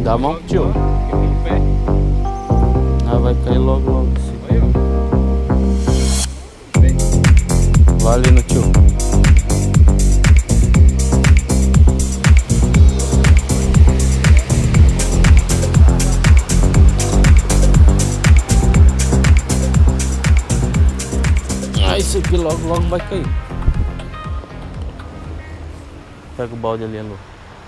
Dá a mão, tio. Ah, vai cair logo, logo. Vai ali no tio. Ah, isso aqui logo, logo vai cair. Pega o balde ali, Alô.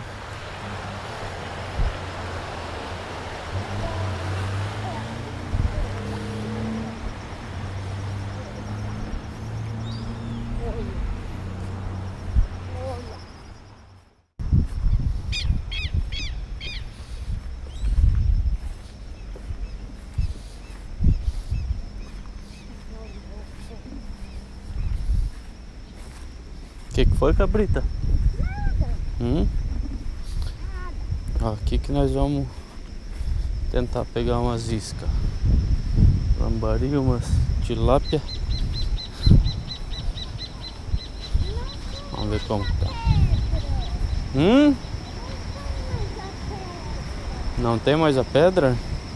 O que foi, cabrita? Nada. Ó, aqui que nós vamos tentar pegar umas iscas. Lambari, umas tilápia. Vamos ver como tá. Não tem mais a pedra?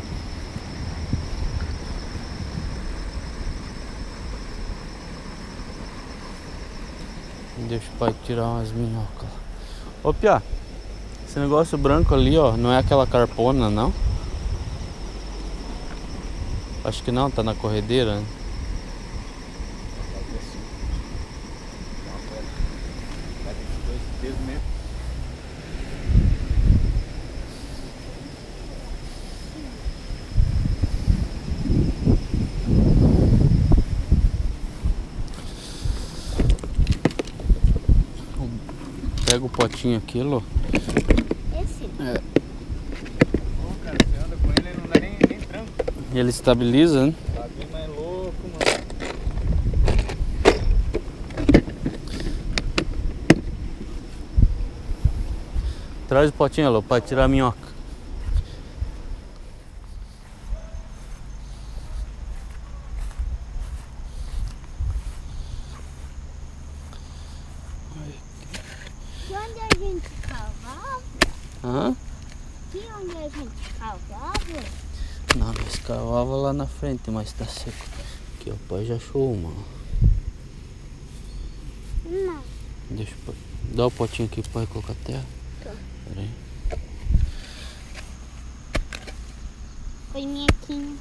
Deixa o pai tirar umas minhocas. Ô Pia, esse negócio branco ali, ó, não é aquela carpona, não? Acho que não, tá na corredeira, né? Pega o potinho aqui, Lô. Esse? É. Pô, cara, você anda com ele, não dá nem tranco. Ele estabiliza, né? Tá bem mais louco, mano. Traz o potinho, Lô, pra tirar a minhoca. De onde a gente cavava? Hã? De onde a gente cavava? Não, nós cavava lá na frente, mas tá seco. Aqui, o pai já achou uma. Não. Deixa o pai. Dá o potinho aqui pro pai colocar a terra. Tá. Pera aí. Foi minhoquinha.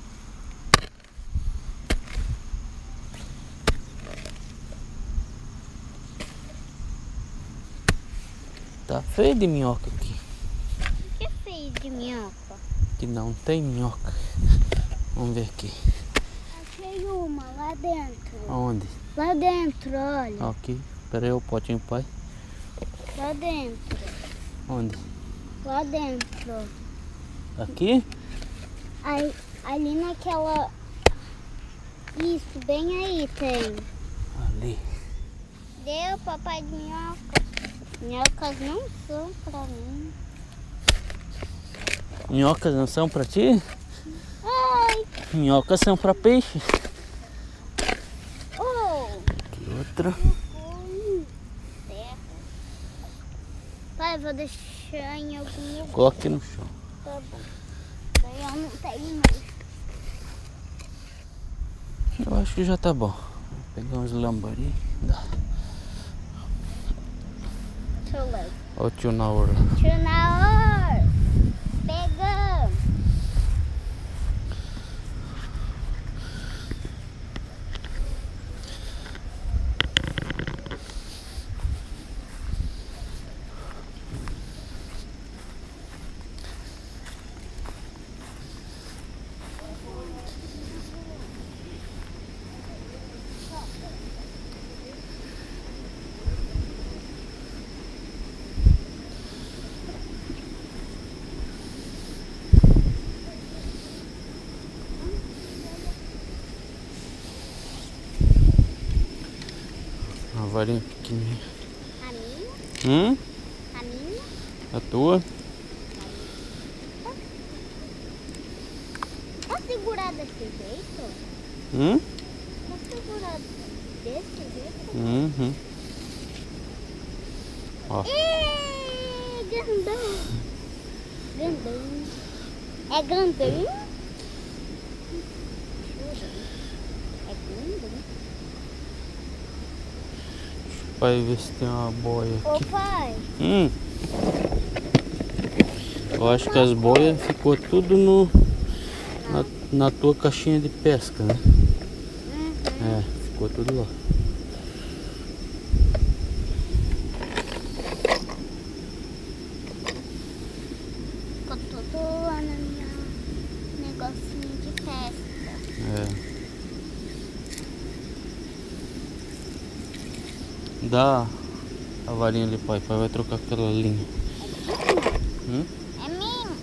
Tá feio de minhoca aqui. O que fez de minhoca? Que não tem minhoca. Vamos ver aqui. Achei uma lá dentro. Aonde? Lá dentro, olha. Ó, aqui. Pera aí, o potinho pro pai. Lá dentro. Onde? Lá dentro. Aqui? Aí, ali naquela... Isso, bem aí tem. Ali. Deu, papai de minhoca. Minhocas não são pra mim. Minhocas não são pra ti? Ai! Minhocas são pra peixe. Oh! Aqui outra. Terra. Pai, vou deixar em algum lugar. Coloca aqui no chão. Tá bom. Daí eu não tenho mais. Eu acho que já tá bom. Vou pegar uns lambari. Dá. Deixa eu ler. Ó o tio na orla. Tio Naor! Pegamos! Uma varinha pequenininha. A minha? A minha? A tua? Tá segurada desse jeito? Hum? Tá segurada desse jeito? Uhum. Ó. Ih, grandão! Grandão. É grandão? É grandão. Vai ver se tem uma boia Ô aqui. pai, Eu acho que as boias ficou tudo na tua caixinha de pesca, né? É, ficou tudo lá. ficou tudo lá na minha negocinho de pesca. É. Dá a varinha ali, pai. Pai vai trocar aquela linha. É minha.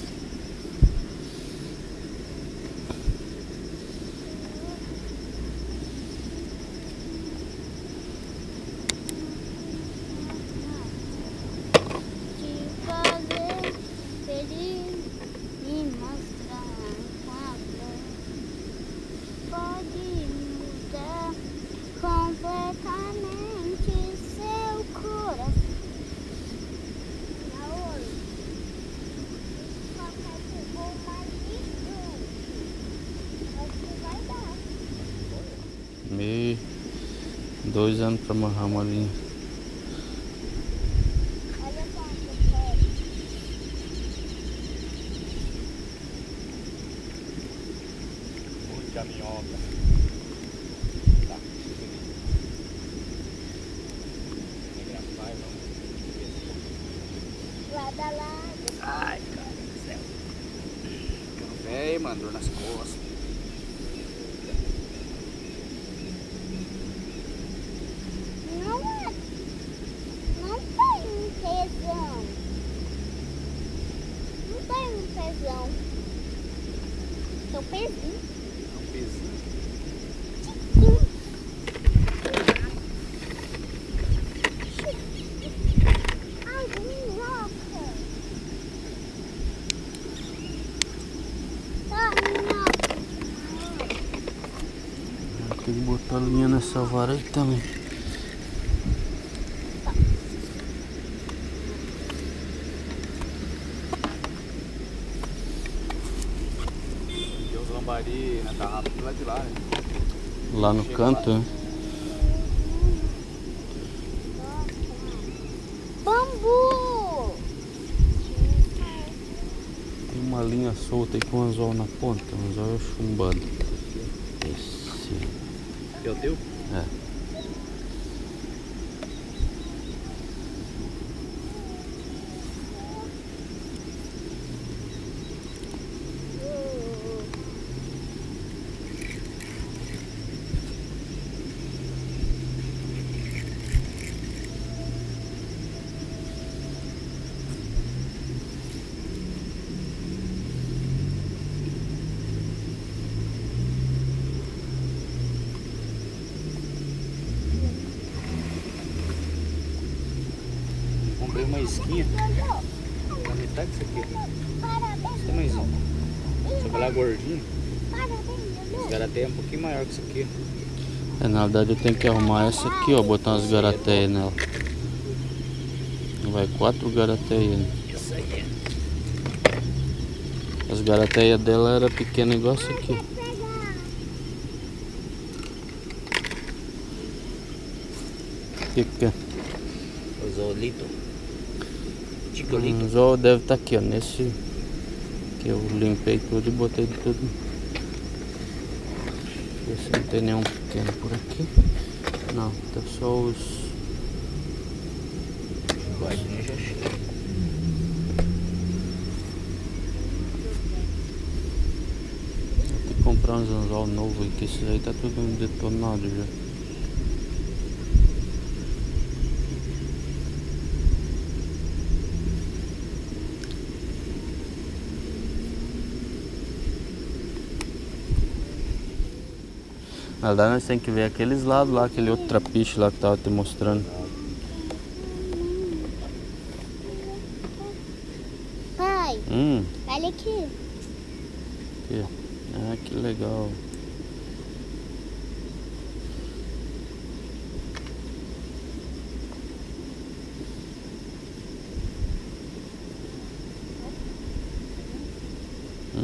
Te fazer feliz e mostrar quando pode mudar completamente seu coração. Papai pegou mais gigante. Acho que vai dar. Meio 2 anos pra amarrar uma linha. Olha só que eu quero. Muita minhoca. Tá. Vai, vamos. Lado a lado. Ai, cara do céu. Ficando velho, mano, dor nas costas. Não tem um pezão. Não tem um pezão. Seu pezinho. É um pezinho. Ai, minhoca. Tá, minhoca. Tem que botar a linha nessa vara aí também. Tem os lambari na tarrafa do lado de lá, né? Lá no canto, né? Bambu. Tem uma linha solta aí com um anzol na ponta. Um anzol chumbado. Esse. É o teu? É. Comprei uma isquinha da metade disso aqui. Esse tamanhozinho. Só que ela é gordinha. Esse garateia é um pouquinho maior que isso aqui. É, na verdade eu tenho que arrumar essa aqui, ó. Botar umas garateias nela. Vai 4 garateias, né? Isso aí. As garateias dela era pequena igual essa aqui. O que é? O zolito. O Ticolito. anzol deve estar aqui, ó. Nesse que eu limpei tudo e botei tudo. Ver se não tem nenhum pequeno por aqui. Não, tá só os. Guardinha já chega. Vou ter que comprar uns anzol novo aí, que esses aí tá tudo detonado já. Na verdade nós temos que ver aqueles lados lá, aquele outro trapiche lá que tava te mostrando. Pai, olha aqui. Aqui. Ah, que legal.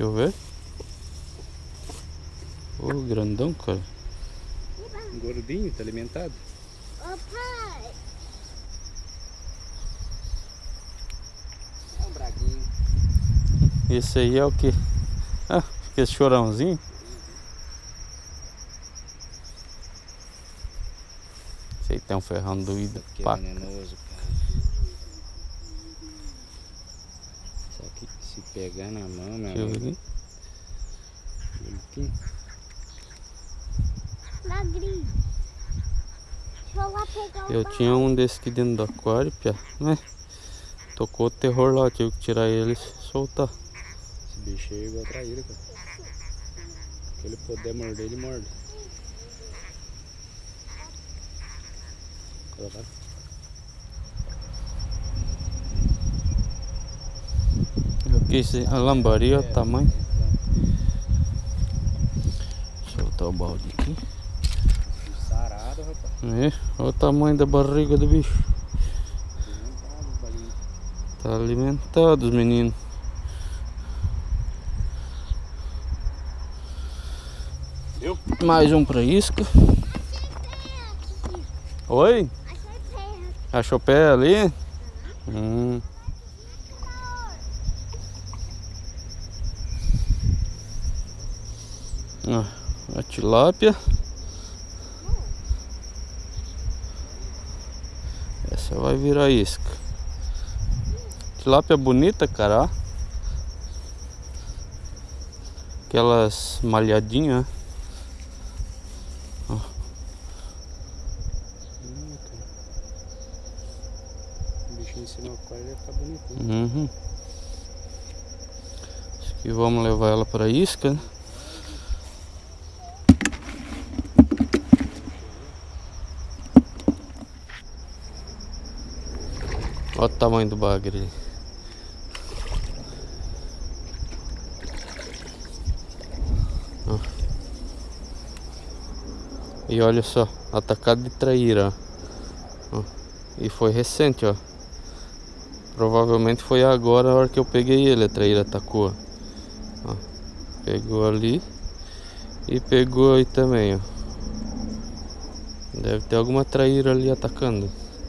Deixa eu ver. Ô, grandão, cara. Gordinho, tá alimentado. Ô pai, É um braguinho. Esse aí é o que? Ah, esse chorãozinho. Esse aí tem um ferrão doído. Que é Pá. venenoso, cara. Só que se pegar na mão, meu Deixa eu ver amigo. aqui. Bonitinho. magrinho. Deixa eu lá pegar o Eu balde. tinha um desse aqui dentro do aquário, pia. Né? Tocou o terror lá, eu tive que tirar ele e soltar. Esse bicho aí é igual traíra, cara. Se ele puder morder, ele morde. Colocar. Aqui esse, a lambaria, o tamanho. Soltar o balde aqui. Sarado, rapaz. É, olha o tamanho da barriga do bicho. Alimentado, os balinhos. Tá alimentado, os meninos. Viu? Mais um pra isca. Oi? Achei terra. Achou pé ali? Ah, a tilápia. Essa vai virar isca. Tilápia bonita, cara. Ó. Aquelas malhadinhas. Ó. O bichinho em cima do aquário vai ficar bonitinho. Uhum. Acho que vamos levar ela para isca, né? Olha o tamanho do bagre ali. Ó. E olha só, atacado de traíra. Ó. E foi recente, ó. Provavelmente foi agora a hora que eu peguei ele, a traíra atacou. Ó. Pegou ali e pegou aí também, ó. Deve ter alguma traíra ali atacando.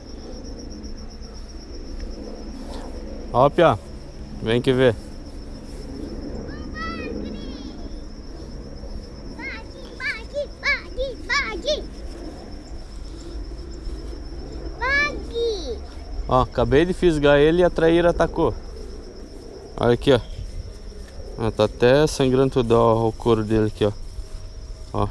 Ó, Pia, vem que ver. Ó, acabei de fisgar ele e a traíra atacou. Olha aqui, ó. Ah, tá até sangrando tudo, ó, o couro dele aqui, ó. Ó.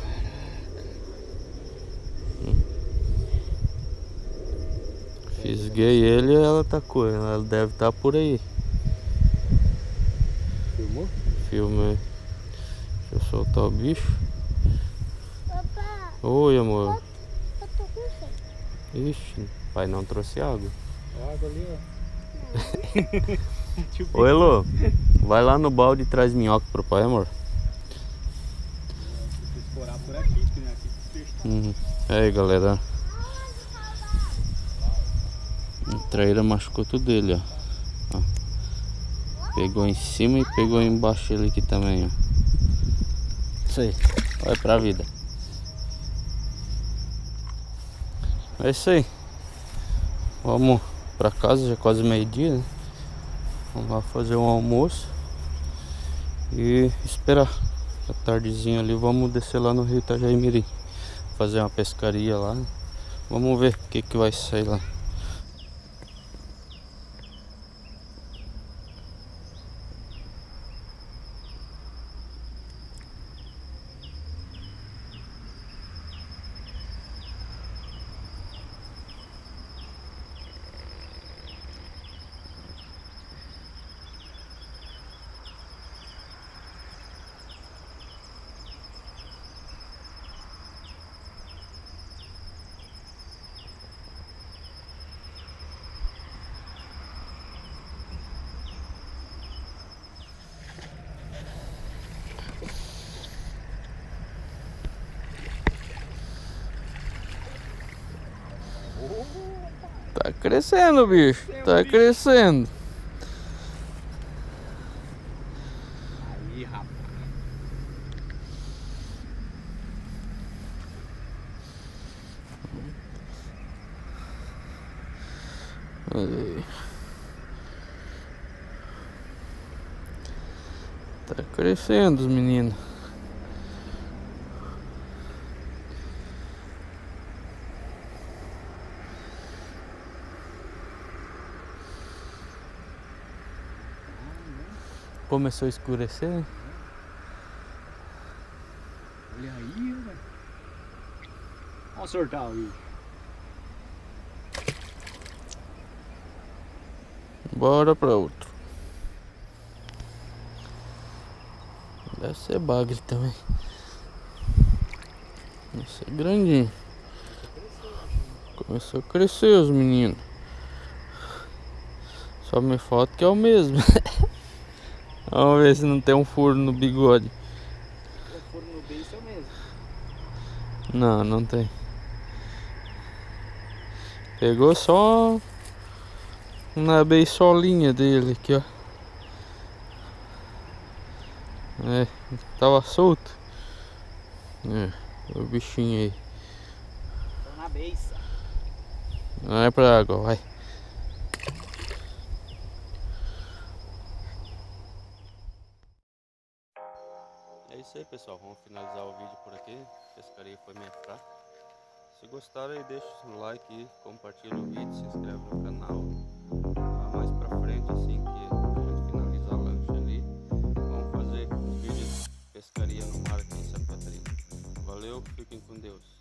Fisguei ele e ela atacou. Ela deve estar por aí. Filmou? Filme. Deixa eu soltar o bicho. Papá, Oi, amor. eu tô com sede. Ixi, pai não trouxe água. Água ali, ó. Ô, Elô, vai lá no balde e traz minhoca pro pai, amor. Vou explorar por aqui, que nem aqui que o peixe tá. Aí, galera. A traíra machucou tudo dele, ó. Ó. Pegou em cima e pegou embaixo ele aqui também, ó. Isso aí, vai pra vida. É isso aí. Vamos pra casa, já é quase meio-dia, né? Vamos lá fazer um almoço e esperar a tardezinha ali. Vamos descer lá no Rio Itajaí-Mirim, fazer uma pescaria lá. Vamos ver o que vai sair lá. Tá crescendo, bicho. Tá crescendo. Aí, Tá crescendo os meninos. Começou a escurecer, né? Olha aí, velho. Vamos sortar o vídeo. Bora pra outro. Deve ser bagre também. Deve ser grandinho. Começou a crescer os meninos. Só me falta que é o mesmo. Vamos ver se não tem um furo no bigode. O furo no beiço é o mesmo. Não, não tem. Pegou só na beisolinha dele aqui, ó. É, tava solto. É, o bichinho aí. Tô na beiça. Vai pra água, vai. É isso aí, pessoal, vamos finalizar o vídeo por aqui. A pescaria foi meio fraca. Se gostaram aí, deixa o like aí, compartilha o vídeo, se inscreve no canal. Mais pra frente, assim que a gente finalizar a lancha ali, vamos fazer vídeos de pescaria no mar aqui em Santa Catarina. Valeu, fiquem com Deus.